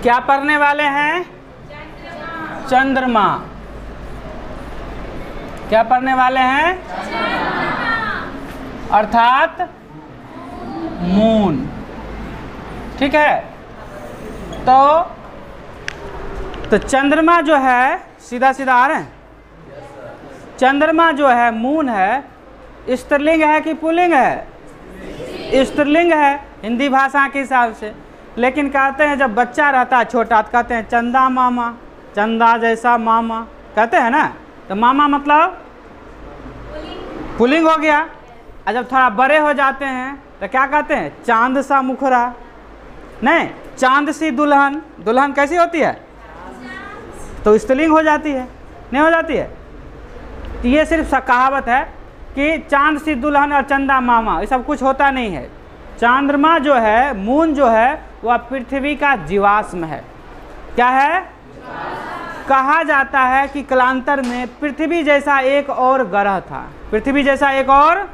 क्या पढ़ने वाले हैं? चंद्रमा। क्या पढ़ने वाले हैं? अर्थात मून। ठीक है। तो चंद्रमा जो है, सीधा सीधा आ रहे हैं, चंद्रमा जो है, मून है, स्त्रीलिंग है कि पुल्लिंग है? स्त्रीलिंग है हिंदी भाषा के हिसाब से। लेकिन कहते हैं जब बच्चा रहता है छोटा तो कहते हैं चंदा मामा, चंदा जैसा मामा, कहते हैं ना। तो मामा मतलब पुल्लिंग हो गया। और जब थोड़ा बड़े हो जाते हैं तो क्या कहते हैं? चांद सा मुखरा, नहीं, चांद सी दुल्हन। दुल्हन कैसी होती है? तो स्त्रीलिंग हो जाती है, नहीं हो जाती है? तो ये सिर्फ कहावत है कि चांद सी दुल्हन और चंदा मामा, ये सब कुछ होता नहीं है। चंद्रमा जो है, मून जो है, वह पृथ्वी का जीवाश्म है। क्या है? कहा जाता है कि कालांतर में पृथ्वी जैसा एक और ग्रह था, पृथ्वी जैसा एक और,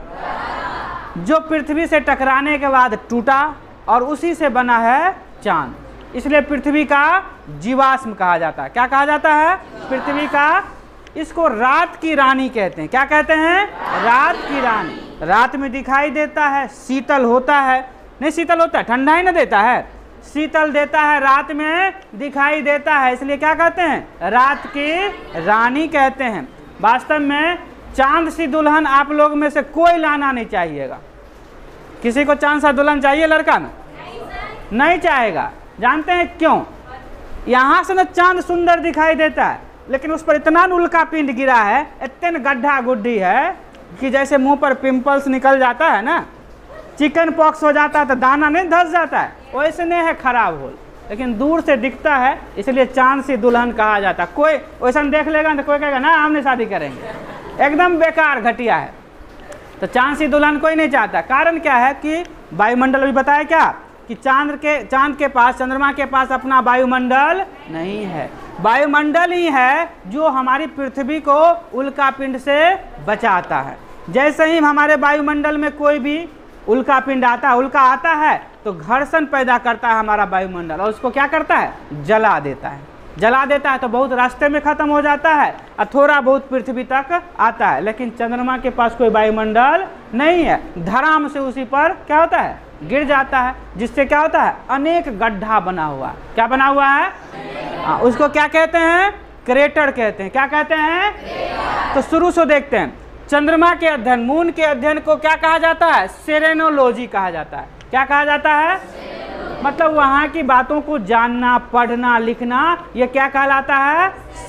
जो पृथ्वी से टकराने के बाद टूटा और उसी से बना है चांद। इसलिए पृथ्वी का जीवाश्म कहा जाता है। क्या कहा जाता है? पृथ्वी का। इसको रात की रानी कहते हैं। क्या कहते हैं? रात की रानी। रात में दिखाई देता है, शीतल होता है, नहीं शीतल होता है, ठंडा ही ना देता है, शीतल देता है, रात में दिखाई देता है, इसलिए क्या कहते हैं? रात की रानी कहते हैं। वास्तव में चांद सी दुल्हन आप लोग में से कोई लाना नहीं चाहिएगा। किसी को चांद सा दुल्हन चाहिए लड़का में? नहीं चाहेगा। जानते हैं क्यों? यहाँ से ना चांद सुंदर दिखाई देता है, लेकिन उस पर इतना उल्का पिंड गिरा है, इतने गड्ढा गुड्ढी है कि जैसे मुंह पर पिंपल्स निकल जाता है ना, चिकन पॉक्स हो जाता है तो दाना नहीं धस जाता है, वैसे नहीं है, खराब हो। लेकिन दूर से दिखता है, इसलिए चांद सी दुल्हन कहा जाता है। कोई वैसा देख लेगा तो कोई कहेगा ना हमने शादी करेंगे, एकदम बेकार घटिया है। तो चांद सी दुल्हन कोई नहीं चाहता। कारण क्या है कि वायुमंडल भी बताया क्या कि चांद के पास, चंद्रमा के पास अपना वायुमंडल नहीं है। वायुमंडल ही है जो हमारी पृथ्वी को उल्का पिंड से बचाता है। जैसे ही हमारे वायुमंडल में कोई भी उल्का पिंड आता है, उल्का आता है तो घर्षण पैदा करता है हमारा वायुमंडल, और उसको क्या करता है? जला देता है। जला देता है तो बहुत रास्ते में ख़त्म हो जाता है और थोड़ा बहुत पृथ्वी तक आता है। लेकिन चंद्रमा के पास कोई वायुमंडल नहीं है, धड़ाम से उसी पर क्या होता है? गिर जाता है, जिससे क्या होता है? अनेक गड्ढा बना हुआ है। क्या बना हुआ है? उसको क्या कहते हैं? क्रेटर कहते हैं। क्या कहते हैं? तो शुरू से देखते हैं। चंद्रमा के अध्ययन, मून के अध्ययन को क्या कहा जाता है? सेरेनोलॉजी कहा जाता है। क्या कहा जाता है? मतलब वहाँ की बातों को जानना, पढ़ना, लिखना, ये क्या कहलाता है?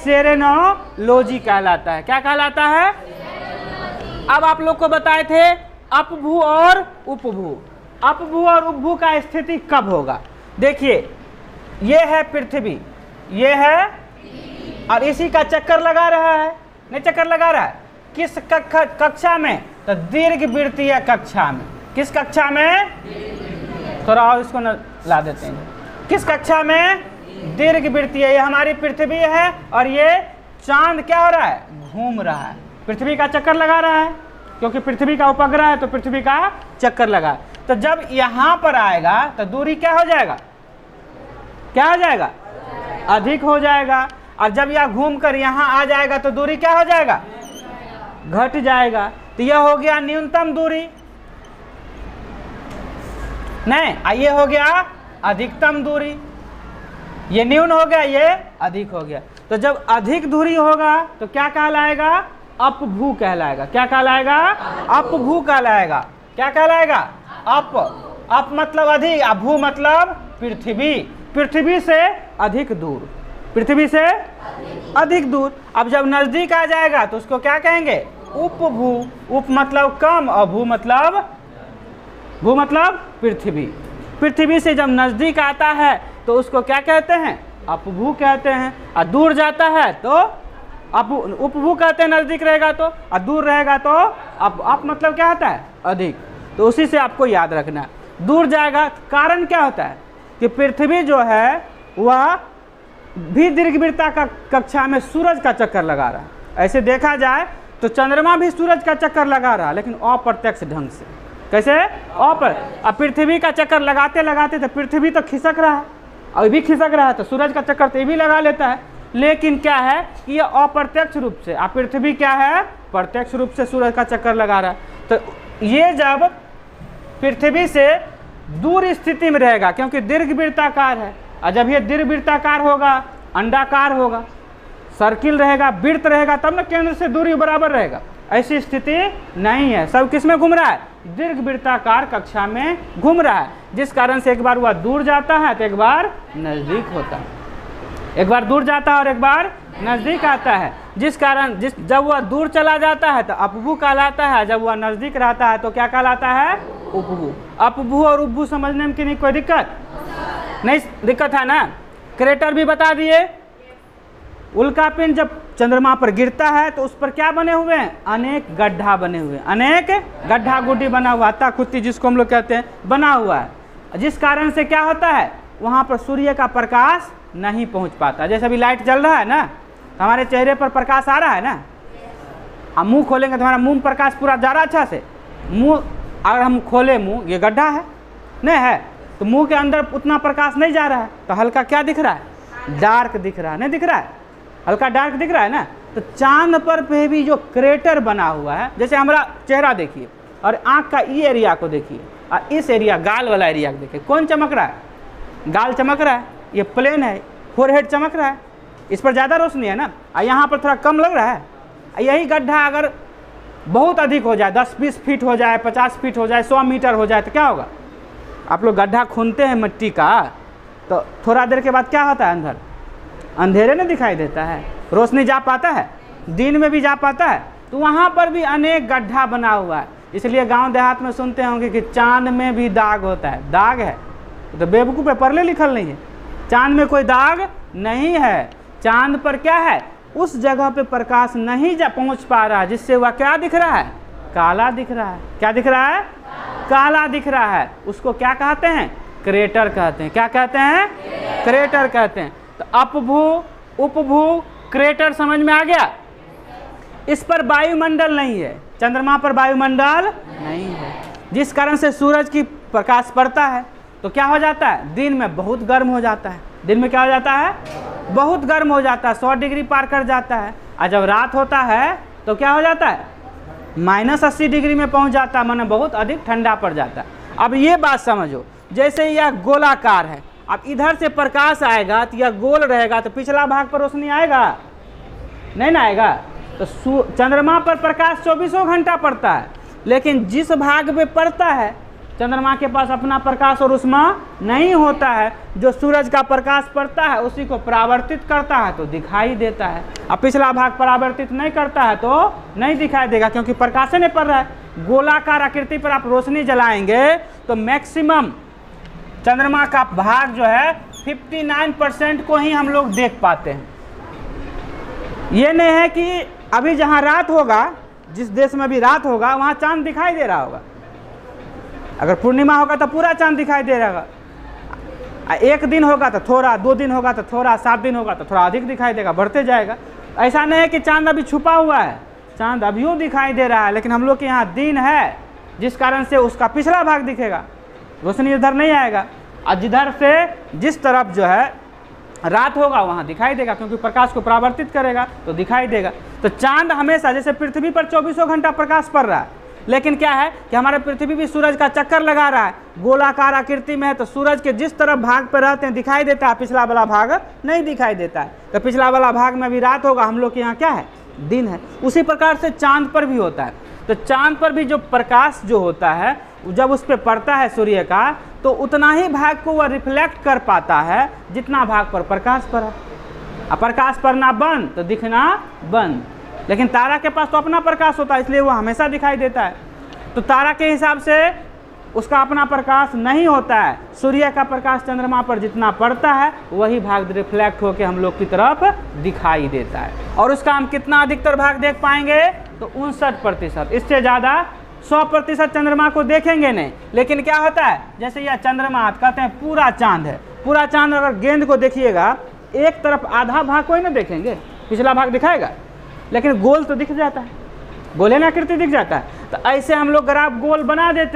सेरेनोलॉजी कहलाता है। क्या कहलाता है? अब आप लोग को बताए थे अपभू और उपभू। अपभू और उपभू का स्थिति कब होगा? देखिए, ये है पृथ्वी, ये है, और इसी का चक्कर लगा रहा है, नहीं चक्कर लगा रहा है। किस कक्षा में? तो दीर्घवृत्तीय कक्षा में। किस कक्षा में? थोड़ा और इसको न ला देते हैं। किस कक्षा में? दीर्घवृत्तीय। ये हमारी पृथ्वी है और ये चांद क्या हो रहा है? घूम रहा है, पृथ्वी का चक्कर लगा रहा है, क्योंकि पृथ्वी का उपग्रह है तो पृथ्वी का चक्कर लगा। तो जब यहाँ पर आएगा तो दूरी क्या हो जाएगा? क्या हो जाएगा? अधिक हो जाएगा। और जब यह घूमकर यहाँ आ जाएगा तो दूरी क्या हो जाएगा? घट जाएगा। तो यह हो गया न्यूनतम दूरी, नहीं, ये हो गया अधिकतम दूरी। ये न्यून हो गया, ये अधिक हो गया। तो जब अधिक दूरी होगा तो क्या कहलाएगा? अपभू कहलाएगा। क्या कहलाएगा? अपभू कहलाएगा। क्या कहलाएगा? अप मतलब अधिक, भू मतलब पृथ्वी, पृथ्वी से अधिक दूर, पृथ्वी से अधिक दूर। अब जब नजदीक आ जाएगा तो उसको क्या कहेंगे? उपभू। उप मतलब कम और भू मतलब, भू मतलब पृथ्वी। पृथ्वी से जब नजदीक आता है तो उसको क्या कहते हैं? अपभू कहते हैं। और दूर जाता है तो उपभू कहते हैं, नजदीक रहेगा तो, और दूर रहेगा तो अप मतलब क्या होता है? अधिक। तो उसी से आपको याद रखना, दूर जाएगा। कारण क्या होता है कि पृथ्वी जो है वह भी दीर्घवृत्ता का कक्षा में सूरज का चक्कर लगा रहा है। ऐसे देखा जाए तो चंद्रमा भी सूरज का चक्कर लगा रहा है, लेकिन अप्रत्यक्ष ढंग से। कैसे? अब पृथ्वी का चक्कर लगाते लगाते तो पृथ्वी तो खिसक रहा है, और भी खिसक रहा है तो सूरज का चक्कर तो ये भी लगा लेता है। लेकिन क्या है कि ये अप्रत्यक्ष रूप से, अब पृथ्वी क्या है, प्रत्यक्ष रूप से सूरज का चक्कर लगा रहा है। तो ये जब पृथ्वी से दूर स्थिति में रहेगा, क्योंकि दीर्घवृत्ताकार है, और जब ये दीर्घवृत्ताकार होगा, अंडाकार होगा, सर्किल रहेगा, वृत्त रहेगा, तब ना केंद्र से दूरी बराबर रहेगा। ऐसी स्थिति नहीं है, सब किस में घूम रहा है, दीर्घवृत्ताकार कक्षा में घूम रहा है, जिस कारण से एक बार वह दूर जाता है तो एक बार नज़दीक होता है, एक बार दूर जाता है और एक बार नज़दीक आता है। जिस कारण जब वह दूर चला जाता है तो अपभू कहलाता है, जब वह नज़दीक रहता है तो क्या कहलाता है, उपभू। अपभू और उपभू समझने में कि नहीं कोई दिक्कत नहीं, दिक्कत है ना। क्रेटर भी बता दिए। उल्कापिंड जब चंद्रमा पर गिरता है तो उस पर क्या बने हुए हैं, अनेक गड्ढा बने हुए हैं, अनेक गड्ढा गुड्ढी बना हुआ, ताकुत्ती जिसको हम लोग कहते हैं, बना हुआ है, जिस कारण से क्या होता है, वहाँ पर सूर्य का प्रकाश नहीं पहुँच पाता। जैसे अभी लाइट जल रहा है ना, हमारे चेहरे पर प्रकाश आ रहा है ना, हम मुंह खोलेंगे तो हमारा मुंह प्रकाश पूरा जा रहा अच्छा से। मुंह अगर हम खोले, मुंह ये गड्ढा है नहीं है, तो मुंह के अंदर उतना प्रकाश नहीं जा रहा है, तो हल्का क्या दिख रहा है, डार्क दिख रहा है, नहीं दिख रहा है, हल्का डार्क दिख रहा है ना। तो चांद पर पे भी जो क्रेटर बना हुआ है, जैसे हमारा चेहरा देखिए और आँख का ये एरिया को देखिए, और इस एरिया गाल वाला एरिया को देखिए, कौन चमक रहा है, गाल चमक रहा है, ये प्लेन है, फोरहेड चमक रहा है, इस पर ज़्यादा रोशनी है ना, और यहाँ पर थोड़ा कम लग रहा है। यही गड्ढा अगर बहुत अधिक हो जाए, 10-20 फीट हो जाए, 50 फीट हो जाए, 100 मीटर हो जाए, तो क्या होगा, आप लोग गड्ढा खूनते हैं मिट्टी का, तो थोड़ा देर के बाद क्या होता है, अंदर अंधेरे में दिखाई देता है, रोशनी जा पाता है, दिन में भी जा पाता है। तो वहाँ पर भी अनेक गड्ढा बना हुआ है। इसलिए गांव देहात में सुनते होंगे कि चांद में भी दाग होता है। दाग है तो बेवकूफ़ पे पढ़ले लिखल नहीं है, चांद में कोई दाग नहीं है। चांद पर क्या है, उस जगह पे प्रकाश नहीं जा पहुँच पा रहा, जिससे वह क्या दिख रहा है, काला दिख रहा है। क्या दिख रहा है, काला दिख रहा है। उसको क्या कहते हैं, क्रेटर कहते हैं। क्या कहते हैं, क्रेटर कहते हैं। तो अपभू, उपभू, क्रेटर समझ में आ गया। इस पर वायुमंडल नहीं है, चंद्रमा पर वायुमंडल नहीं है, जिस कारण से सूरज की प्रकाश पड़ता है तो क्या हो जाता है, दिन में बहुत गर्म हो जाता है। दिन में क्या हो जाता है, बहुत गर्म हो जाता है, 100 डिग्री पार कर जाता है। और जब रात होता है तो क्या हो जाता है, -80 डिग्री में पहुंच जाता है, माने बहुत अधिक ठंडा पड़ जाता है। अब ये बात समझो, जैसे यह गोलाकार है, अब इधर से प्रकाश आएगा तो यह गोल रहेगा, तो पिछला भाग पर रोशनी आएगा नहीं ना आएगा। तो चंद्रमा पर प्रकाश 24 घंटा पड़ता है, लेकिन जिस भाग में पड़ता है चंद्रमा के पास अपना प्रकाश और उष्मा नहीं होता है। जो सूरज का प्रकाश पड़ता है उसी को परावर्तित करता है तो दिखाई देता है, अब पिछला भाग परावर्तित नहीं करता है तो नहीं दिखाई देगा, क्योंकि प्रकाश नहीं पड़ रहा है। गोलाकार आकृति पर आप रोशनी जलाएंगे तो मैक्सिमम चंद्रमा का भाग जो है 59% को ही हम लोग देख पाते हैं। ये नहीं है कि अभी जहाँ रात होगा, जिस देश में भी रात होगा वहाँ चांद दिखाई दे रहा होगा। अगर पूर्णिमा होगा तो पूरा चांद दिखाई दे रहा होगा, एक दिन होगा तो थोड़ा, 2 दिन होगा तो थोड़ा, 7 दिन होगा तो थोड़ा अधिक दिखाई देगा, बढ़ते जाएगा। ऐसा नहीं है कि चांद अभी छुपा हुआ है, चांद अभियों दिखाई दे रहा है, लेकिन हम लोग के यहाँ दिन है, जिस कारण से उसका पिछला भाग दिखेगा, रोशनी इधर नहीं आएगा। और जिधर से जिस तरफ जो है रात होगा वहाँ दिखाई देगा, क्योंकि प्रकाश को परावर्तित करेगा तो दिखाई देगा। तो चांद हमेशा, जैसे पृथ्वी पर 24 घंटा प्रकाश पड़ रहा है, लेकिन क्या है कि हमारे पृथ्वी भी सूरज का चक्कर लगा रहा है, गोलाकार आकृति में है, तो सूरज के जिस तरफ भाग पर रहते हैं दिखाई देता है, पिछला वाला भाग नहीं दिखाई देता है। तो पिछला वाला भाग में भी रात होगा, हम लोग के यहाँ क्या है, दिन है। उसी प्रकार से चांद पर भी होता है। तो चांद पर भी जो प्रकाश जो होता है, जब उस पर पड़ता है सूर्य का, तो उतना ही भाग को वह रिफ्लेक्ट कर पाता है जितना भाग पर प्रकाश पड़ा। अब प्रकाश पड़ना बंद तो दिखना बंद, लेकिन तारा के पास तो अपना प्रकाश होता है, इसलिए वो हमेशा दिखाई देता है। तो तारा के हिसाब से उसका अपना प्रकाश नहीं होता है। सूर्य का प्रकाश चंद्रमा पर जितना पड़ता है वही भाग रिफ्लेक्ट होकर हम लोग की तरफ दिखाई देता है। और उसका हम कितना अधिकतर भाग देख पाएंगे, तो 59%। इससे ज़्यादा 100% चंद्रमा को देखेंगे नहीं। लेकिन क्या होता है, जैसे यह चंद्रमा कहते हैं पूरा चांद है, पूरा चांद अगर गेंद को देखिएगा, एक तरफ आधा भाग को ही ना देखेंगे, पिछला भाग दिखाएगा, लेकिन गोल तो दिख जाता है, गोले ना आकृति दिख जाता है। तो ऐसे हम लोग ग्राफ गोल बना देते हैं,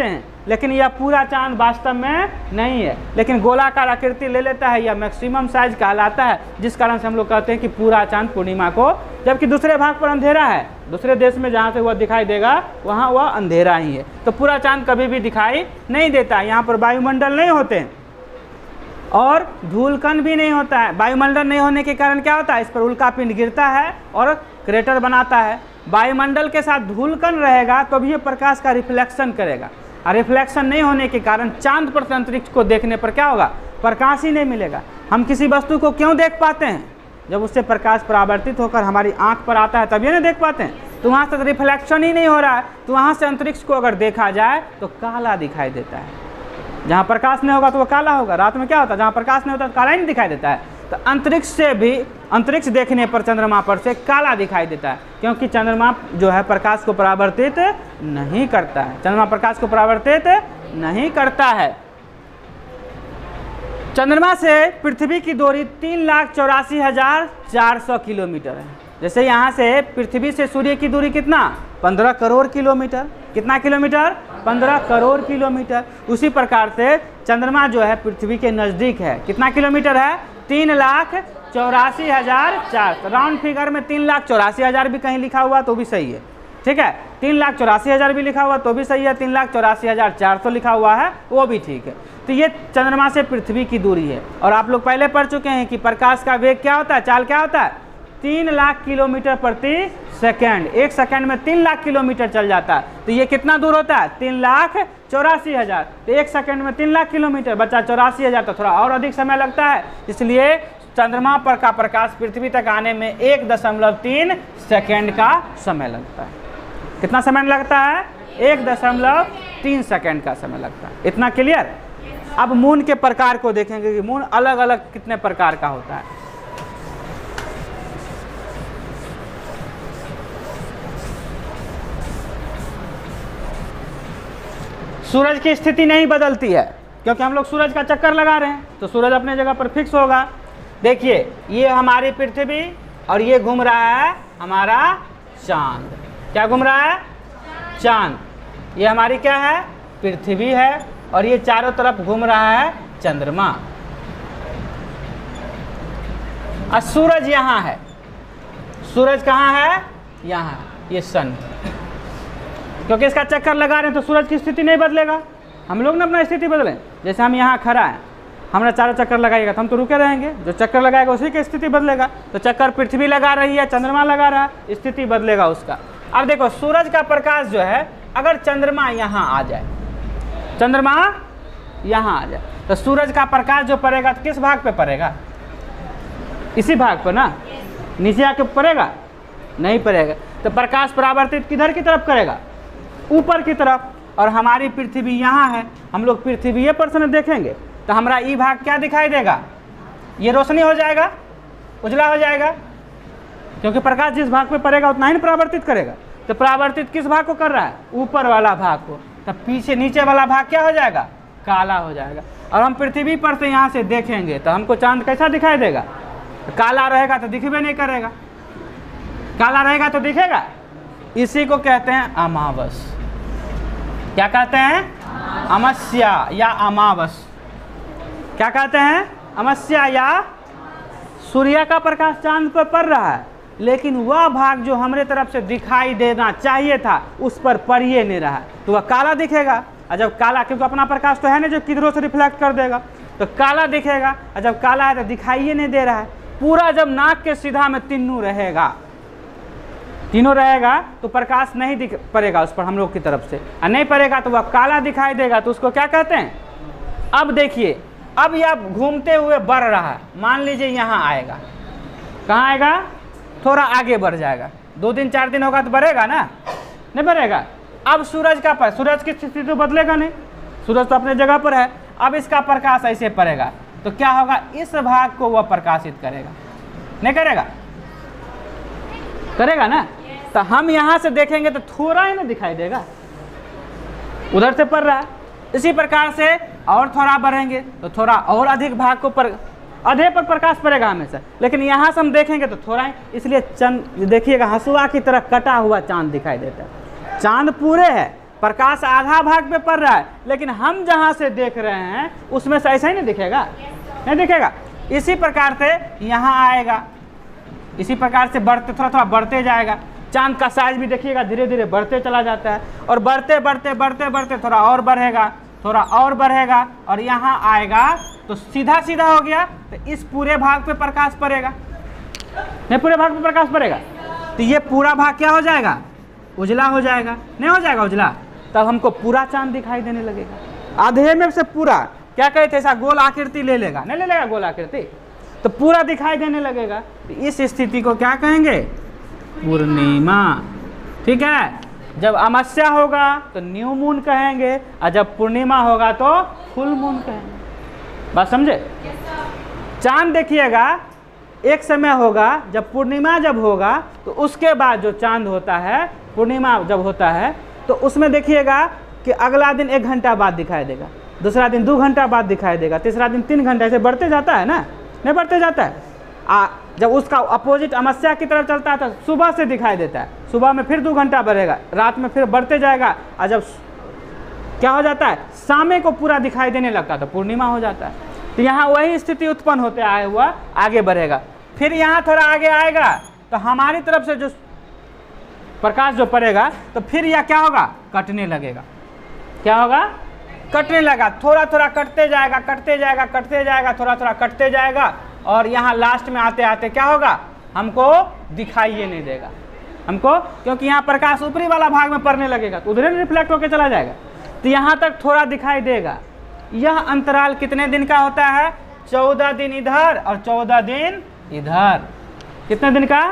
लेकिन यह पूरा चांद वास्तव में नहीं है, लेकिन गोलाकार आकृति ले लेता है, यह मैक्सिमम साइज कहलाता है, जिस कारण से हम लोग कहते हैं कि पूरा चांद पूर्णिमा को, जबकि दूसरे भाग पर अंधेरा है, दूसरे देश में जहाँ से वह दिखाई देगा वहाँ वह अंधेरा ही है, तो पूरा चांद कभी भी दिखाई नहीं देता। यहाँ पर वायुमंडल नहीं होते हैं और धूलकण भी नहीं होता है। वायुमंडल नहीं होने के कारण क्या होता है, इस पर उल्कापिंड गिरता है और क्रेटर बनाता है। वायुमंडल के साथ धूलकण रहेगा तो भी ये प्रकाश का रिफ्लेक्शन करेगा, और रिफ्लेक्शन नहीं होने के कारण चांद पर से अंतरिक्ष को देखने पर क्या होगा, प्रकाश ही नहीं मिलेगा। हम किसी वस्तु को क्यों देख पाते हैं, जब उससे प्रकाश परावर्तित होकर हमारी आंख पर आता है तभी नहीं देख पाते हैं, तो वहाँ से रिफ्लेक्शन ही नहीं हो रहा है, तो वहाँ से अंतरिक्ष को अगर देखा जाए तो काला दिखाई देता है। जहाँ प्रकाश नहीं होगा तो वो काला होगा। रात में क्या होता है, जहाँ प्रकाश नहीं होता तो काला ही नहीं दिखाई देता है। तो अंतरिक्ष से भी, अंतरिक्ष देखने पर चंद्रमा पर से काला दिखाई देता है, क्योंकि चंद्रमा जो है प्रकाश को परावर्तित नहीं करता है। चंद्रमा प्रकाश को परावर्तित नहीं करता है। चंद्रमा से पृथ्वी की दूरी 3,84,400 किलोमीटर है। जैसे यहाँ से पृथ्वी से सूर्य की दूरी कितना, 15 करोड़ किलोमीटर। कितना किलोमीटर, 15 करोड़ किलोमीटर। उसी प्रकार से चंद्रमा जो है पृथ्वी के नज़दीक है। कितना किलोमीटर है, 3,84,400। राउंड फिगर में 3,84,000 भी कहीं लिखा हुआ तो भी सही है, ठीक है। 3,84,000 भी लिखा हुआ तो भी सही है, 3,84,400 लिखा हुआ है वो भी ठीक है। तो ये चंद्रमा से पृथ्वी की दूरी है। और आप लोग पहले पढ़ चुके हैं कि प्रकाश का वेग क्या होता है, चाल क्या होता है, 3 लाख किलोमीटर प्रति सेकेंड। 1 सेकेंड में 3 लाख किलोमीटर चल जाता है। तो ये कितना दूर होता है, 3,84,000। तो 1 सेकेंड में 3 लाख किलोमीटर, बचा 84,000, तो थोड़ा और अधिक समय लगता है। इसलिए चंद्रमा पर का प्रकाश पृथ्वी तक आने में 1.3 सेकेंड का समय लगता है। कितना समय लगता है, 1.3 सेकेंड का समय लगता है। इतना क्लियर। अब मून के प्रकार को देखेंगे कि मून अलग अलग कितने प्रकार का होता है। सूरज की स्थिति नहीं बदलती है, क्योंकि हम लोग सूरज का चक्कर लगा रहे हैं, तो सूरज अपने जगह पर फिक्स होगा। देखिए ये हमारी पृथ्वी और ये घूम रहा है हमारा चांद। क्या घूम रहा है, चांद। ये हमारी क्या है, पृथ्वी है, और ये चारों तरफ घूम रहा है चंद्रमा। और सूरज यहाँ है। सूरज कहाँ है, यहाँ। ये सन, क्योंकि इसका चक्कर लगा रहे हैं तो सूरज की स्थिति नहीं बदलेगा। हम लोग ना अपना स्थिति बदलें। जैसे हम यहाँ खड़ा हैं, हमारा चारों चक्कर लगाएगा तो हम तो रुके रहेंगे, जो चक्कर लगाएगा उसी की स्थिति बदलेगा। तो चक्कर पृथ्वी लगा रही है, चंद्रमा लगा रहा है, स्थिति बदलेगा उसका। अब देखो सूरज का प्रकाश जो है, अगर चंद्रमा यहाँ आ जाए, चंद्रमा यहाँ आ जाए, तो सूरज का प्रकाश जो पड़ेगा तो किस भाग पे पड़ेगा, इसी भाग पर ना। नीचे आके पड़ेगा, नहीं पड़ेगा। तो प्रकाश परावर्तित किधर की तरफ करेगा, ऊपर की तरफ। और हमारी पृथ्वी यहाँ है, हम लोग पृथ्वी पर से देखेंगे तो हमारा ई भाग क्या दिखाई देगा, ये रोशनी हो जाएगा, उजला हो जाएगा, क्योंकि प्रकाश जिस भाग पे पड़ेगा उतना ही परावर्तित करेगा। तो परावर्तित किस भाग को कर रहा है, ऊपर वाला भाग को। तब पीछे नीचे वाला भाग क्या हो जाएगा, काला हो जाएगा। और हम पृथ्वी पर से यहाँ से देखेंगे तो हमको चांद कैसा दिखाई देगा, काला रहेगा तो दिखबे नहीं करेगा, काला रहेगा तो दिखेगा। इसी को कहते हैं अमावस। क्या कहते हैं, अमावस्या या अमावस। क्या कहते हैं, अमावस्या या। सूर्य का प्रकाश चांद पर पड़ रहा है, लेकिन वह भाग जो हमारे तरफ से दिखाई देना चाहिए था उस पर पड़ ही नहीं रहा है, तो वह काला दिखेगा। और जब काला, क्योंकि अपना प्रकाश तो है नहीं जो किधरों से रिफ्लेक्ट कर देगा, तो काला दिखेगा। और जब काला है तो दिखाई ही नहीं दे रहा है पूरा। जब नाक के सीधा में तीनों रहेगा, तीनों रहेगा तो प्रकाश नहीं दिख पड़ेगा उस पर हम लोग की तरफ से, और नहीं पड़ेगा तो वह काला दिखाई देगा। तो उसको क्या कहते हैं। अब देखिए, अब यह घूमते हुए बढ़ रहा है, मान लीजिए यहाँ आएगा, कहाँ आएगा, थोड़ा आगे बढ़ जाएगा, 2 दिन 4 दिन होगा तो बढ़ेगा ना, नहीं बढ़ेगा। अब सूरज का पर, सूरज की स्थिति तो बदलेगा नहीं, सूरज तो अपने जगह पर है। अब इसका प्रकाश ऐसे पड़ेगा तो क्या होगा, इस भाग को वह प्रकाशित करेगा, नहीं करेगा, करेगा ना। तो हम यहाँ से देखेंगे तो थोड़ा ही ना दिखाई देगा, उधर से पड़ रहा है। इसी प्रकार से और थोड़ा बढ़ेंगे तो थोड़ा और अधिक भाग को आधे पर प्रकाश पड़ेगा हमेशा, लेकिन यहाँ से हम देखेंगे तो थोड़ा ही। इसलिए देखिएगा हंसुआ की तरह कटा हुआ चांद दिखाई देता है। चांद पूरे है प्रकाश आधा भाग पे पड़ रहा है, लेकिन हम जहाँ से देख रहे हैं उसमें से ऐसा ही नहीं दिखेगा, नहीं दिखेगा। इसी प्रकार से यहाँ आएगा, इसी प्रकार से बढ़ते थोड़ा थोड़ा बढ़ते जाएगा। चांद का साइज भी देखिएगा धीरे धीरे बढ़ते चला जाता है, और बढ़ते बढ़ते बढ़ते बढ़ते थोड़ा और बढ़ेगा, थोड़ा और बढ़ेगा, और यहाँ आएगा तो सीधा सीधा हो गया। तो इस पूरे भाग पे प्रकाश पड़ेगा, नहीं पूरे भाग पे प्रकाश पड़ेगा, तो ये पूरा भाग क्या हो जाएगा, उजला हो जाएगा, नहीं हो जाएगा उजला। तब हमको पूरा चांद दिखाई देने लगेगा। आधे में से पूरा क्या कहते थे, ऐसा गोल आकृति ले लेगा, नहीं ले लेगा गोल आकृति, तो पूरा दिखाई देने लगेगा। तो इस स्थिति को क्या कहेंगे, पूर्णिमा। ठीक है, जब अमावस्या होगा तो न्यू मून कहेंगे, और जब पूर्णिमा होगा तो फुल मून कहेंगे। बात समझे। चांद देखिएगा एक समय होगा जब पूर्णिमा जब होगा, तो उसके बाद जो चांद होता है, पूर्णिमा जब होता है तो उसमें देखिएगा कि अगला दिन 1 घंटा बाद दिखाई देगा, दूसरा दिन 2 घंटा बाद दिखाई देगा, तीसरा दिन 3 घंटा, ऐसे बढ़ते जाता है ना, नहीं बढ़ते जाता है। जब उसका अपोजिट अमावस्या की तरफ चलता है तो सुबह से दिखाई देता है, सुबह में फिर 2 घंटा बढ़ेगा, रात में फिर बढ़ते जाएगा, और जब क्या हो जाता है, शाम को पूरा दिखाई देने लगता है तो पूर्णिमा हो जाता है। तो यहाँ वही स्थिति उत्पन्न होते आए हुआ आगे बढ़ेगा। फिर यहाँ थोड़ा आगे आएगा तो हमारी तरफ से जो प्रकाश जो पड़ेगा तो फिर यह क्या होगा, कटने लगेगा। क्या होगा, कटने लगा, थोड़ा थोड़ा कटते जाएगा, कटते जाएगा, कटते जाएगा, थोड़ा थोड़ा कटते जाएगा, और यहाँ लास्ट में आते आते क्या होगा, हमको दिखाई नहीं देगा हमको, क्योंकि यहाँ प्रकाश ऊपरी वाला भाग में पड़ने लगेगा तो उधर रिफ्लेक्ट होकर चला जाएगा। तो यहाँ तक थोड़ा दिखाई देगा। यह अंतराल कितने दिन का होता है, 14 दिन इधर और 14 दिन इधर। कितने दिन का,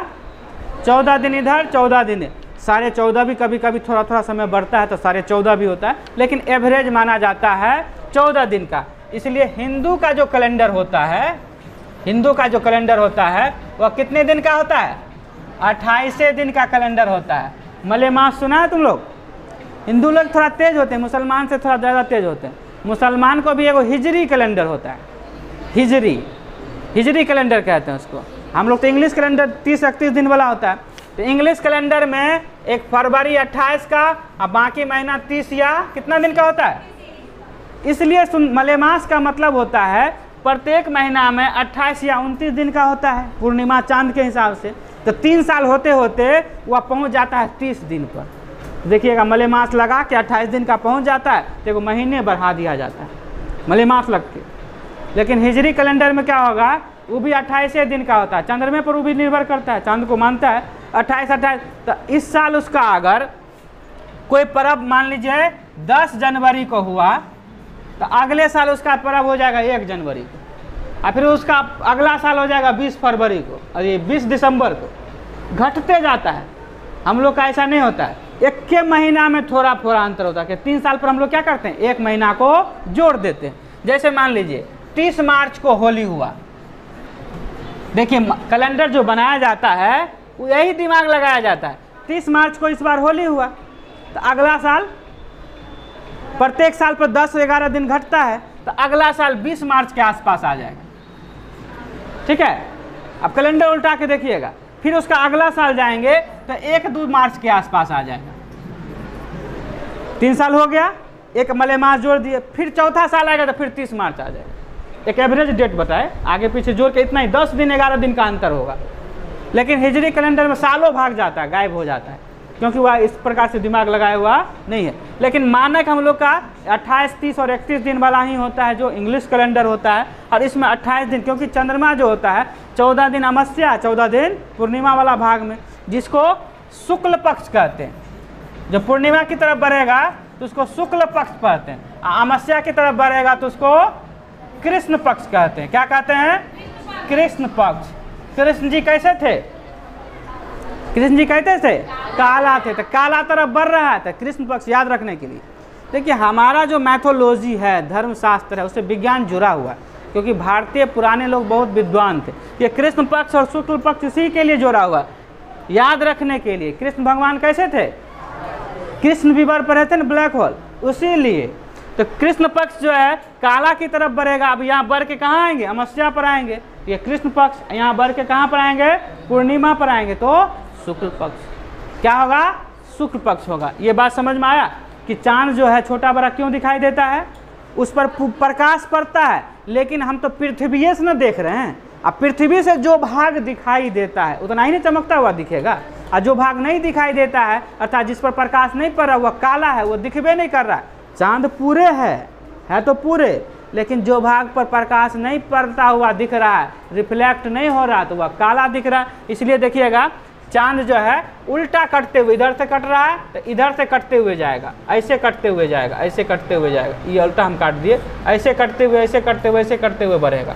14 दिन इधर 14 दिन, 14.5 भी कभी कभी थोड़ा थोड़ा समय बढ़ता है तो 14.5 भी होता है, लेकिन एवरेज माना जाता है 14 दिन का। इसलिए हिंदू का जो कैलेंडर होता है, हिंदू का जो कैलेंडर होता है वह कितने दिन का होता है, 28 दिन का कैलेंडर होता है। मलेमास सुना है तुम लोग। हिंदू लोग थोड़ा तेज होते हैं, मुसलमान से थोड़ा ज़्यादा तेज होते हैं। मुसलमान को भी एगो हिजरी कैलेंडर होता है, हिजरी कैलेंडर कहते हैं उसको। हम लोग तो इंग्लिश कैलेंडर 30-31 दिन वाला होता है। तो इंग्लिश कैलेंडर में एक फरवरी 28 का और बाकी महीना 30 या कितना दिन का होता है। इसलिए मलेमास का मतलब होता है प्रत्येक महीना में 28 या 29 दिन का होता है पूर्णिमा चांद के हिसाब से। तो 3 साल होते होते वह पहुंच जाता है 30 दिन पर। देखिएगा मलेमास लगा के 28 दिन का पहुंच जाता है तो एगो महीने बढ़ा दिया जाता है मलेमास लग के। लेकिन हिजरी कैलेंडर में क्या होगा, वो भी 28 दिन का होता है, चंद्रमा पर वो भी निर्भर करता है, चांद को मानता है 28। तो इस साल उसका अगर कोई पर्व मान लीजिए 10 जनवरी को हुआ तो अगले साल उसका पर्व हो जाएगा 1 जनवरी को, और फिर उसका अगला साल हो जाएगा 20 फरवरी को, और ये 20 दिसंबर को। घटते जाता है। हम लोग का ऐसा नहीं होता है, एक के महीना में थोड़ा थोड़ा अंतर होता है कि 3 साल पर हम लोग क्या करते हैं, 1 महीना को जोड़ देते हैं। जैसे मान लीजिए 30 मार्च को होली हुआ, देखिए कैलेंडर जो बनाया जाता है वो यही दिमाग लगाया जाता है। 30 मार्च को इस बार होली हुआ तो अगला साल, प्रत्येक साल पर 10-11 दिन घटता है, तो अगला साल 20 मार्च के आसपास आ जाएगा। ठीक है, अब कैलेंडर उल्टा के देखिएगा, फिर उसका अगला साल जाएंगे तो 1-2 मार्च के आसपास आ जाएगा। 3 साल हो गया, एक मलेमास जोड़ दिए, फिर चौथा साल आएगा तो फिर 30 मार्च आ जाएगा। एक एवरेज डेट बताए, आगे पीछे जोड़ के इतना ही 10 दिन 11 दिन का अंतर होगा। लेकिन हिजरी कैलेंडर में सालों भाग जाता है, गायब हो जाता है, क्योंकि वह इस प्रकार से दिमाग लगाया हुआ नहीं है। लेकिन मानक हम लोग का 28, 30 और 31 दिन वाला ही होता है जो इंग्लिश कैलेंडर होता है, और इसमें 28 दिन, क्योंकि चंद्रमा जो होता है 14 दिन अमावस्या, 14 दिन पूर्णिमा वाला भाग में, जिसको शुक्ल पक्ष कहते हैं। जब पूर्णिमा की तरफ बढ़ेगा तो उसको शुक्ल पक्ष कहते हैं, अमावस्या की तरफ बढ़ेगा तो उसको कृष्ण पक्ष कहते हैं। क्या कहते हैं, कृष्ण पक्ष। कृष्ण जी कैसे थे, कृष्ण जी कहते थे काला थे, तो काला तरफ बढ़ रहा है तो कृष्ण पक्ष याद रखने के लिए। देखिए हमारा जो मैथोलॉजी है, धर्मशास्त्र है, उससे विज्ञान जुड़ा हुआ है, क्योंकि भारतीय पुराने लोग बहुत विद्वान थे। ये कृष्ण पक्ष और शुक्ल पक्ष इसी के लिए जोड़ा हुआ, याद रखने के लिए। कृष्ण भगवान कैसे थे, कृष्ण विवर पढ़े थे ना, ब्लैक होल, उसी लिए। तो कृष्ण पक्ष जो है काला की तरफ बढ़ेगा। अब यहाँ बढ़ के कहाँ आएंगे, अमावस्या पर आएंगे, ये कृष्ण पक्ष। यहाँ बढ़ के कहाँ पर आएंगे, पूर्णिमा पर आएंगे, तो शुक्ल पक्ष। क्या होगा, शुक्ल पक्ष होगा। ये बात समझ में आया। कि चांद जो है छोटा बड़ा क्यों दिखाई देता है, उस पर प्रकाश पड़ता है, लेकिन हम तो पृथ्वी से न देख रहे हैं। अब पृथ्वी से जो भाग दिखाई देता है उतना ही नहीं चमकता हुआ दिखेगा, और जो भाग नहीं दिखाई देता है अर्थात जिस पर प्रकाश नहीं पड़ रहा वह काला है, वो दिखबे नहीं कर रहा है। चांद पूरे है तो पूरे, लेकिन जो भाग पर प्रकाश नहीं पड़ता हुआ दिख रहा है, रिफ्लेक्ट नहीं हो रहा, तो वह काला दिख रहा है। इसलिए देखिएगा चांद जो है उल्टा कटते हुए, इधर से कट रहा है तो इधर से कटते हुए जाएगा, ऐसे कटते हुए जाएगा, ऐसे कटते हुए जाएगा, ये उल्टा हम काट दिए, ऐसे कटते हुए, ऐसे कटते हुए, ऐसे कटते हुए बढ़ेगा।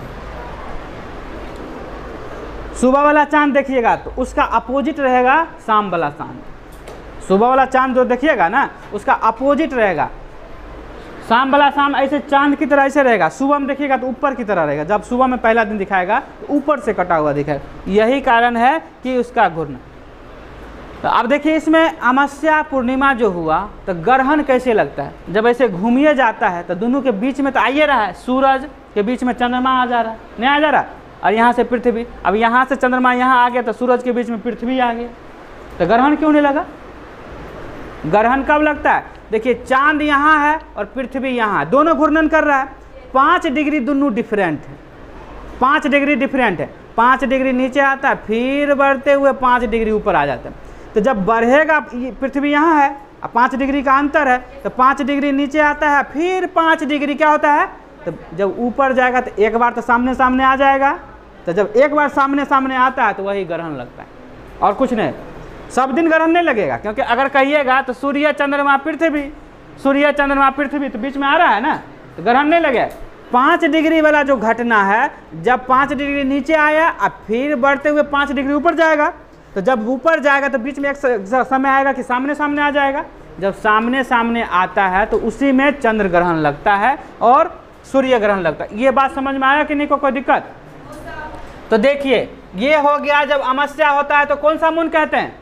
सुबह वाला चांद देखिएगा तो उसका अपोजिट रहेगा शाम वाला चांद। सुबह वाला चांद जो देखिएगा ना उसका अपोजिट रहेगा, शाम वाला शाम ऐसे चांद की तरह ऐसे रहेगा। सुबह में देखिएगा तो ऊपर की तरह रहेगा, जब सुबह में पहला दिन दिखाएगा तो ऊपर से कटा हुआ दिखाएगा। यही कारण है कि उसका घूर्णन। तो अब देखिए इसमें अमावस्या पूर्णिमा जो हुआ तो ग्रहण कैसे लगता है, जब ऐसे घूमिए जाता है तो दोनों के बीच में तो आइए रहा है, सूरज के बीच में चंद्रमा आ जा रहा है, नहीं आ जा रहा, और यहाँ से पृथ्वी। अब यहाँ से चंद्रमा यहाँ आ गया तो सूरज के बीच में पृथ्वी आ गया, तो ग्रहण क्यों नहीं लगा? ग्रहण कब लगता है? देखिए चांद यहाँ है और पृथ्वी यहाँ है, दोनों घूर्णन कर रहा है। 5 डिग्री दोनों डिफरेंट है, 5 डिग्री डिफरेंट है। 5 डिग्री नीचे आता है, फिर बढ़ते हुए 5 डिग्री ऊपर आ जाता है। तो जब बढ़ेगा, पृथ्वी यहाँ है, 5 डिग्री का अंतर है, तो 5 डिग्री नीचे आता है, फिर 5 डिग्री क्या होता है, तो जब ऊपर जाएगा तो एक बार तो सामने सामने आ जाएगा। तो जब एक बार सामने सामने आता है तो वही ग्रहण लगता है, और कुछ नहीं। सब दिन ग्रहण नहीं लगेगा, क्योंकि अगर कहिएगा तो सूर्य चंद्रमा पृथ्वी, सूर्य चंद्रमा पृथ्वी तो बीच में आ रहा है ना, तो ग्रहण नहीं लगेगा। 5 डिग्री वाला जो घटना है, जब 5 डिग्री नीचे आया और फिर बढ़ते हुए 5 डिग्री ऊपर जाएगा, तो जब ऊपर जाएगा तो बीच में एक समय आएगा कि सामने सामने आ जाएगा। जब सामने सामने आता है तो उसी में चंद्र ग्रहण लगता है और सूर्य ग्रहण लगता है। ये बात समझ में आया कि नहीं, कोई दिक्कत? तो देखिए ये हो गया, जब अमावस्या होता है तो कौन सा मून कहते हैं?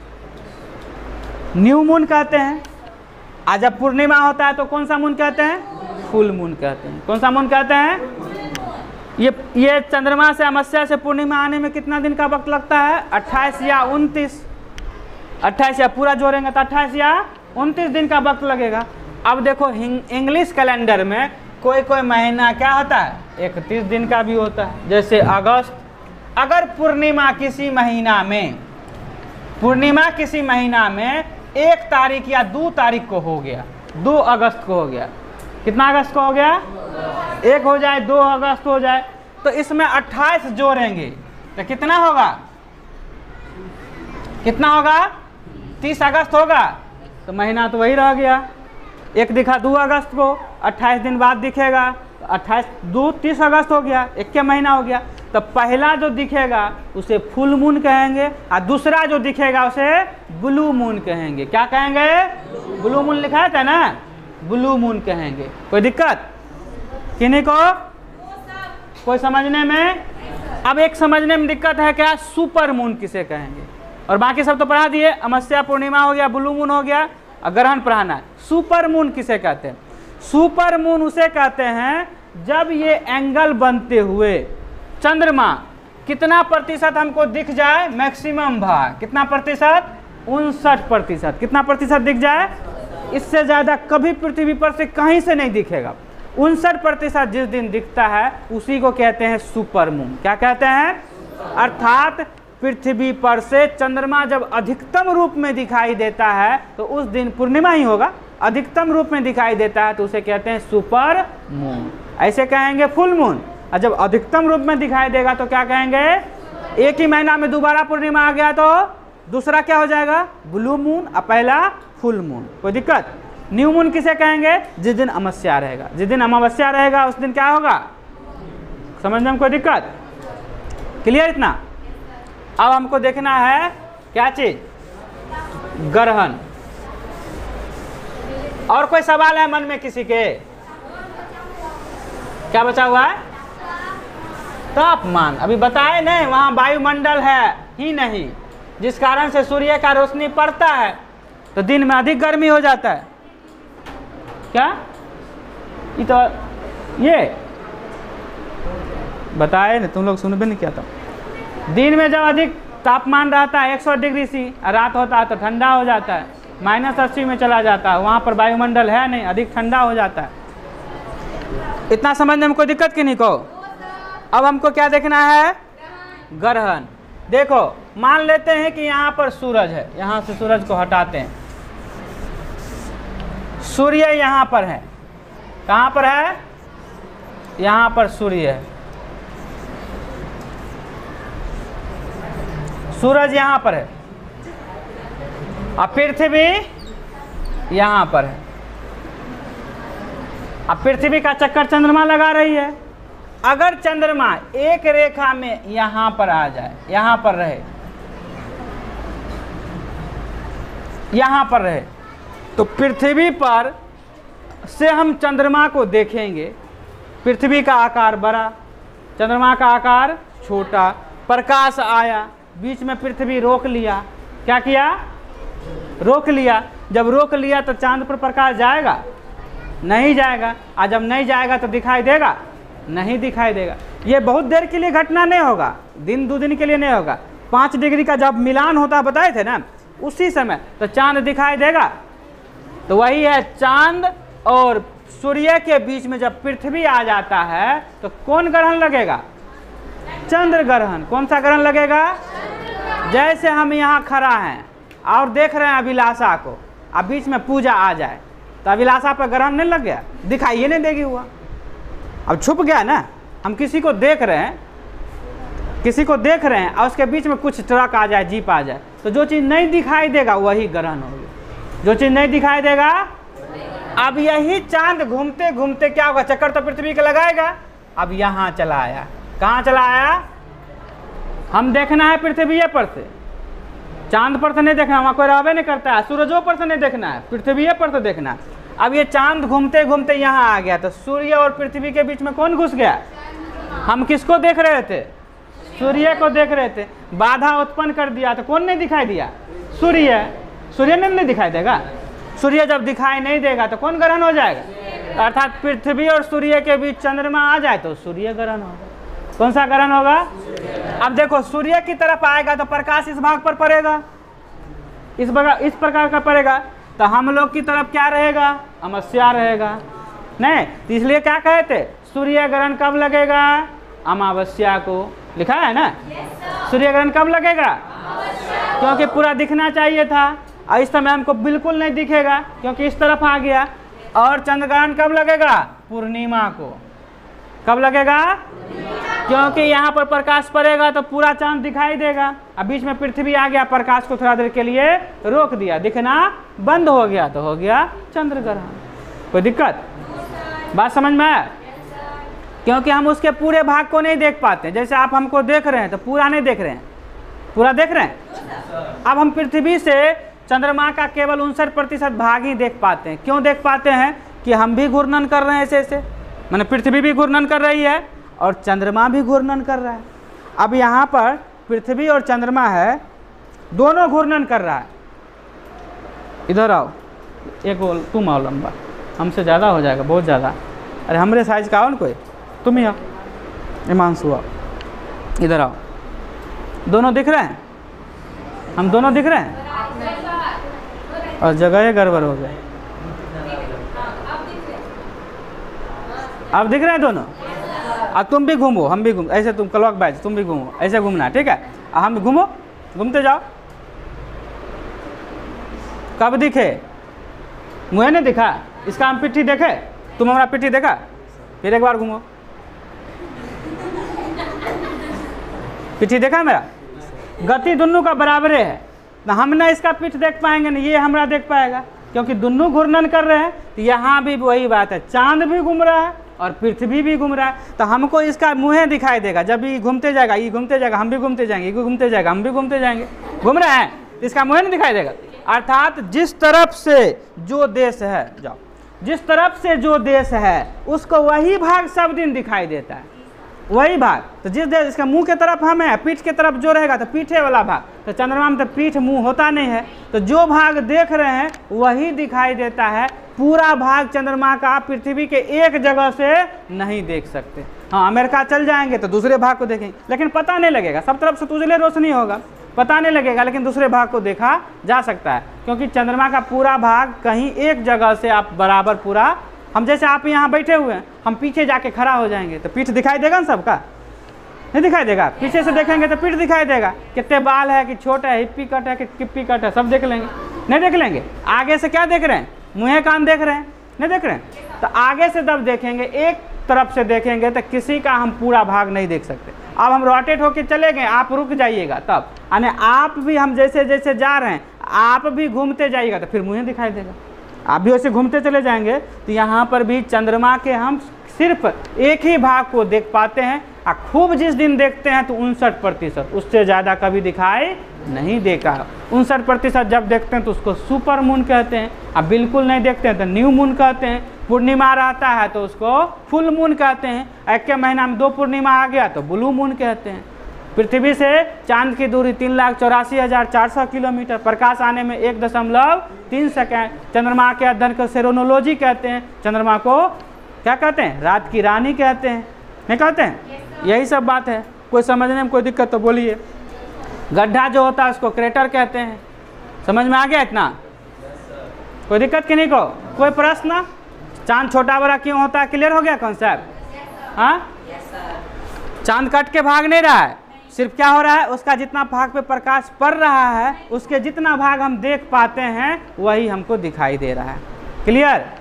न्यू मून कहते हैं। आज जब पूर्णिमा होता है तो कौन सा मून कहते हैं? फुल मून कहते हैं। कौन सा मून कहते हैं? ये चंद्रमा से अमावस्या से पूर्णिमा आने में कितना दिन का वक्त लगता है? 28 या 29, 28 या पूरा जोड़ेंगे तो 28 या 29 दिन का वक्त लगेगा। अब देखो इंग्लिश कैलेंडर में कोई कोई महीना क्या होता है, 31 दिन का भी होता है, जैसे अगस्त। अगर पूर्णिमा किसी महीना में, पूर्णिमा किसी महीना में 1 तारीख या 2 तारीख को हो गया, 2 अगस्त को हो गया, कितना अगस्त को हो गया? 1 हो जाए, 2 अगस्त हो जाए, तो इसमें 28 जोड़ेंगे तो कितना होगा? कितना होगा? 30 अगस्त होगा। तो महीना तो वही रह गया। एक दिखा 2 अगस्त को, 28 दिन बाद दिखेगा, तो 28 2 30 अगस्त हो गया, एक के महीना हो गया। तो पहला जो दिखेगा उसे फुल मून कहेंगे, और दूसरा जो दिखेगा उसे ब्लू मून कहेंगे। क्या कहेंगे? ब्लू मून लिखा था ना, ब्लू मून कहेंगे। कोई दिक्कत किन्हीं को? कोई समझने में? अब एक समझने में दिक्कत है क्या, सुपर मून किसे कहेंगे? और बाकी सब तो पढ़ा दिए, अमावस्या पूर्णिमा हो गया, ब्लू मून हो गया, ग्रहण पढ़ाना है। सुपर मून किसे कहते हैं? सुपर मून उसे कहते हैं जब ये एंगल बनते हुए चंद्रमा कितना प्रतिशत हमको दिख जाए, मैक्सिमम भाग कितना प्रतिशत? 59%। कितना प्रतिशत दिख जाए? इससे ज़्यादा कभी पृथ्वी पर से कहीं से नहीं दिखेगा। 59% जिस दिन दिखता है उसी को कहते हैं सुपर मून। क्या कहते हैं? अर्थात पृथ्वी पर से चंद्रमा जब अधिकतम रूप में दिखाई देता है तो उस दिन पूर्णिमा ही होगा, अधिकतम रूप में दिखाई देता है तो उसे कहते हैं सुपर मून। ऐसे कहेंगे फुल मून। और जब अधिकतम रूप में दिखाई देगा तो क्या कहेंगे? एक ही महीना में दोबारा पूर्णिमा आ गया तो दूसरा क्या हो जाएगा? ब्लू मून, और पहला फुल मून। कोई दिक्कत? न्यू मून किसे कहेंगे? जिस दिन अमावस्या रहेगा। जिस दिन अमावस्या रहेगा उस दिन क्या होगा? समझने में कोई दिक्कत? क्लियर इतना? अब हमको देखना है क्या चीज? ग्रहण। और कोई सवाल है मन में किसी के? क्या बचा हुआ है? तापमान। अभी बताए नहीं, वहां वायुमंडल है ही नहीं, जिस कारण से सूर्य का रोशनी पड़ता है तो दिन में अधिक गर्मी हो जाता है। क्या ये तो ये बताए नहीं, तुम लोग सुन भी नहीं किया था। दिन में जब अधिक तापमान रहता है 100 डिग्री सी, रात होता है तो ठंडा हो जाता है। -80 में चला जाता है, वहाँ पर वायुमंडल है नहीं, अधिक ठंडा हो जाता है। इतना समझने में कोई दिक्कत की नहीं को। अब हमको क्या देखना है? ग्रहण। देखो मान लेते हैं कि यहाँ पर सूरज है, यहाँ से सूरज को हटाते हैं, सूर्य यहाँ पर है। कहाँ पर है? यहाँ पर सूर्य है, सूरज यहाँ पर है, और पृथ्वी यहाँ पर है। अब पृथ्वी का चक्कर चंद्रमा लगा रही है। अगर चंद्रमा एक रेखा में यहाँ पर आ जाए, यहाँ पर रहे, यहाँ पर रहे, तो पृथ्वी पर से हम चंद्रमा को देखेंगे। पृथ्वी का आकार बड़ा, चंद्रमा का आकार छोटा। प्रकाश आया, बीच में पृथ्वी रोक लिया। क्या किया? रोक लिया। जब रोक लिया तो चांद पर प्रकाश जाएगा? नहीं जाएगा। और जब नहीं जाएगा तो दिखाई देगा? नहीं दिखाई देगा। ये बहुत देर के लिए घटना नहीं होगा, दिन 2 दिन के लिए नहीं होगा। 5 डिग्री का जब मिलान होता है, बताए थे ना, उसी समय तो चांद दिखाई देगा। तो वही है, चांद और सूर्य के बीच में जब पृथ्वी आ जाता है तो कौन ग्रहण लगेगा? चंद्र ग्रहण। कौन सा ग्रहण लगेगा? जैसे हम यहाँ खड़ा हैं और देख रहे हैं अभिलाषा को, अब बीच में पूजा आ जाए तो अभिलाषा पर ग्रहण नहीं लग गया? दिखाई नहीं देगी हुआ, अब छुप गया ना। हम किसी को देख रहे हैं, किसी को देख रहे हैं और उसके बीच में कुछ ट्रक आ जाए, जीप आ जाए, तो जो चीज़ नहीं दिखाई देगा वही ग्रहण होगी। जो चीज़ नहीं दिखाई देगा। अब यही चांद घूमते घूमते क्या होगा? चक्कर तो पृथ्वी का लगाएगा। अब यहाँ चला आया। कहाँ चला आया? हम देखना है पृथ्वी पर से, चांद पर से नहीं देखना, वहाँ कोई रहबे नहीं करता है। सूरजों पर से नहीं देखना है, पृथ्वी पर से देखना है। अब ये चांद घूमते घूमते यहाँ आ गया, तो सूर्य और पृथ्वी के बीच में कौन घुस गया? हम किसको देख रहे थे? सूर्य को देख रहे थे। बाधा उत्पन्न कर दिया तो कौन नहीं दिखाई दिया? सूर्य। सूर्य ने नहीं दिखाई देगा। सूर्य जब दिखाई नहीं देगा तो कौन ग्रहण हो जाएगा? अर्थात पृथ्वी और सूर्य के बीच चंद्रमा आ जाए तो सूर्य ग्रहण होगा। कौन सा ग्रहण होगा? अब देखो, सूर्य की तरफ आएगा तो प्रकाश इस भाग पर पड़ेगा, इस प्रकार का पड़ेगा, तो हम लोग की तरफ क्या रहेगा? अमावस्या रहेगा। नहीं तो इसलिए क्या कहे थे? सूर्य ग्रहण कब लगेगा? अमावस्या को। लिखा है ना? सूर्य ग्रहण कब लगेगा? क्योंकि पूरा दिखना चाहिए था, और इस समय हमको बिल्कुल नहीं दिखेगा क्योंकि इस तरफ आ गया। और चंद्र ग्रहण कब लगेगा? पूर्णिमा को। कब लगेगा? क्योंकि यहाँ पर प्रकाश पड़ेगा तो पूरा चांद दिखाई देगा। अब बीच में पृथ्वी आ गया, प्रकाश को थोड़ा देर के लिए रोक दिया, दिखना बंद हो गया, तो हो गया चंद्र ग्रहण। कोई दिक्कत? बात समझ में आया? क्योंकि हम उसके पूरे भाग को नहीं देख पाते। जैसे आप हमको देख रहे हैं तो पूरा नहीं देख रहे हैं, पूरा देख रहे हैं। अब हम पृथ्वी से चंद्रमा का केवल 59% भाग ही देख पाते हैं। क्यों देख पाते हैं? कि हम भी घूर्णन कर रहे हैं ऐसे ऐसे, मैंने पृथ्वी भी घूर्णन कर रही है और चंद्रमा भी घूर्णन कर रहा है। अब यहाँ पर पृथ्वी और चंद्रमा है, दोनों घूर्णन कर रहा है। इधर आओ, एक बोल तुम आओ, लंबा हमसे ज़्यादा हो जाएगा, बहुत ज़्यादा। अरे हमरे साइज का आओ ना कोई, तुम ही आओ, हिमांशु आओ, इधर आओ। दोनों दिख रहे हैं? हम दोनों दिख रहे हैं? और जगह गड़बड़ हो गई। अब दिख रहे हैं दोनों? अब तुम भी घूमो, हम भी घूम, ऐसे तुम क्लॉक वाइज तुम भी घूमो, ऐसे घूमना, ठीक है? हम घूमो, घूमते जाओ। कब दिखे? मुझे नहीं दिखा, इसका हम पिट्ठी देखे, तुम हमारा पिट्ठी देखा? फिर एक बार घूमो, पिट्ठी देखा मेरा? गति दोनों का बराबर है, ना हम ना इसका पीठ देख पाएंगे ना ये हमारा देख पाएगा, क्योंकि दोनों घूर्णन कर रहे हैं। तो यहाँ भी वही बात है, चांद भी घूम रहा है और पृथ्वी भी घूम रहा है, तो हमको इसका मुँह दिखाई देगा। जब ये घूमते जाएगा, ये घूमते जाएगा, हम भी घूमते जाएंगे, ये घूमते जाएगा, हम भी घूमते जाएंगे, घूम रहे हैं, इसका मुँह नहीं दिखाई देगा। अर्थात जिस तरफ से जो देश है, जाओ, जिस तरफ से जो देश है उसको वही भाग सब दिन दिखाई देता है, वही भाग। तो जिस देश, इसका मुंह के तरफ हम है, पीठ के तरफ जो रहेगा तो पीठे वाला भाग, तो चंद्रमा में तो पीठ मुंह होता नहीं है, तो जो भाग देख रहे हैं वही दिखाई देता है। पूरा भाग चंद्रमा का पृथ्वी के एक जगह से नहीं देख सकते। हाँ, अमेरिका चल जाएंगे तो दूसरे भाग को देखेंगे, लेकिन पता नहीं लगेगा, सब तरफ से उजले रोशनी होगा, पता नहीं लगेगा, लेकिन दूसरे भाग को देखा जा सकता है। क्योंकि चंद्रमा का पूरा भाग कहीं एक जगह से आप बराबर पूरा, हम जैसे आप यहाँ बैठे हुए हैं, हम पीछे जाके खड़ा हो जाएंगे तो पीठ दिखाई देगा ना सबका, नहीं दिखाई देगा? पीछे से देखेंगे तो पीठ दिखाई देगा, कितने बाल है, कि छोटा है, हिप्पी कट है कि किप्पी कट है, सब देख लेंगे, नहीं देख लेंगे? आगे से क्या देख रहे हैं? मुँह कान देख रहे हैं, नहीं देख रहे हैं? तो आगे से जब देखेंगे, एक तरफ से देखेंगे तो किसी का हम पूरा भाग नहीं देख सकते। अब हम रोटेट होके चले गए, आप रुक जाइएगा तब, यानी आप भी, हम जैसे जैसे जा रहे हैं आप भी घूमते जाइएगा तो फिर मुँह दिखाई देगा, आप भी वैसे घूमते चले जाएंगे तो यहाँ पर भी चंद्रमा के हम सिर्फ एक ही भाग को देख पाते हैं, और खूब जिस दिन देखते हैं तो 59%, उससे ज़्यादा कभी दिखाई नहीं देगा। 59% जब देखते हैं तो उसको सुपर मून कहते हैं, अब बिल्कुल नहीं देखते हैं तो न्यू मून कहते हैं, पूर्णिमा रहता है तो उसको फुल मून कहते हैं, एक के महीना में 2 पूर्णिमा आ गया तो ब्लू मून कहते हैं। पृथ्वी से चांद की दूरी 3,84,400 किलोमीटर, प्रकाश आने में 1.3 सेकेंड। चंद्रमा के अध्ययन को सेरोनोलॉजी कहते हैं, चंद्रमा को क्या कहते हैं? रात की रानी कहते हैं, नहीं कहते हैं? यही सब बात है। कोई समझने में कोई दिक्कत तो बोलिए। गड्ढा जो होता है उसको क्रेटर कहते हैं, समझ में आ गया इतना? कोई दिक्कत कि नहीं को? कोई प्रश्न? चांद छोटा बड़ा क्यों होता है, क्लियर हो गया कॉन्सेप्ट? हाँ, चांद कट के भाग नहीं रहा है, सिर्फ क्या हो रहा है, उसका जितना भाग पे प्रकाश पड़ रहा है उसके जितना भाग हम देख पाते हैं वही हमको दिखाई दे रहा है। क्लियर?